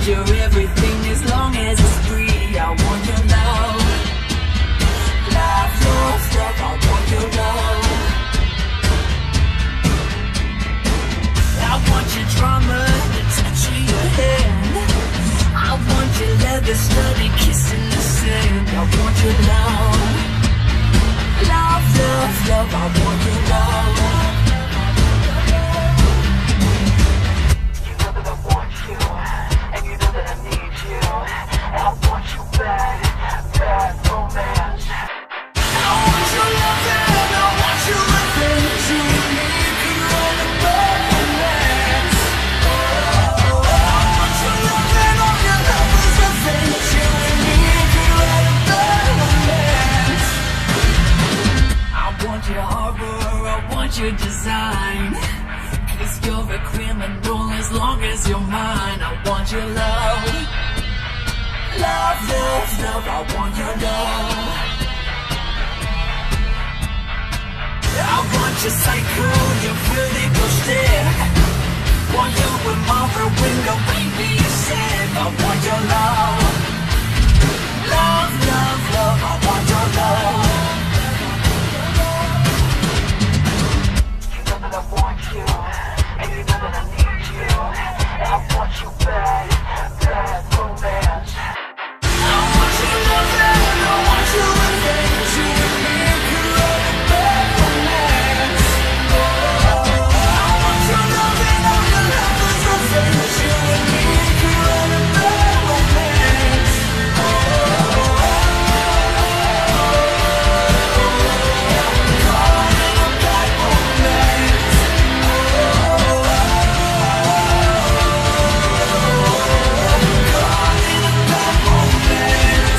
your everything as long as it's free. I want your love. Love, love, love, I want your love. I want your drama, the touch of your hand. I want your leather studded kiss in the sand. I want your love. Love, love, love, I want your love. You know that I want you, and you know that I need you. I want you bad, bad romance. I want your love and I want your revenge. You and me could run a bad romance. I want your love and all your lovers revenge. You and me could run a bad romance. I want your harbor, I want your design. Cause you're a criminal as long as you're mine. I want your love. Love, love, love, I want your love. I want your psycho, your vertical stare. Want you with my window, baby, you said. I want your love. Love, love, love, I want your love. You know that I want you, and you know that I need you. I want you bad, bad romance. I want your love and I want your revenge. You and me could run a bad romance. I want your love and all your lovers revenge. You and me could run a bad romance. Caught in a bad romance. Caught in a bad romance.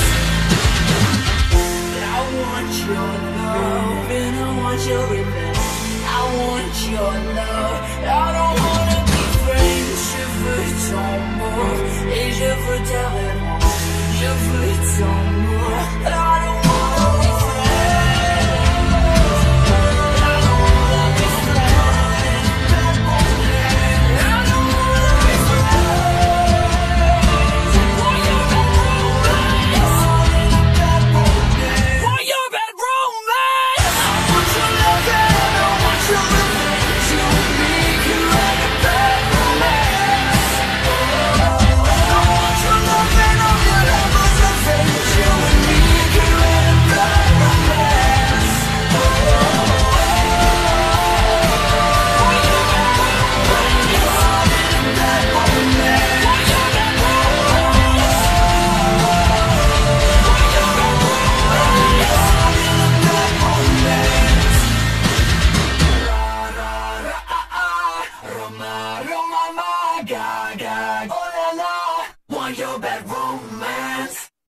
I want your love and I want your revenge. I want your love. I don't wanna be friends. Je veux ton mot et je veux ta réponse. Je veux ton mot.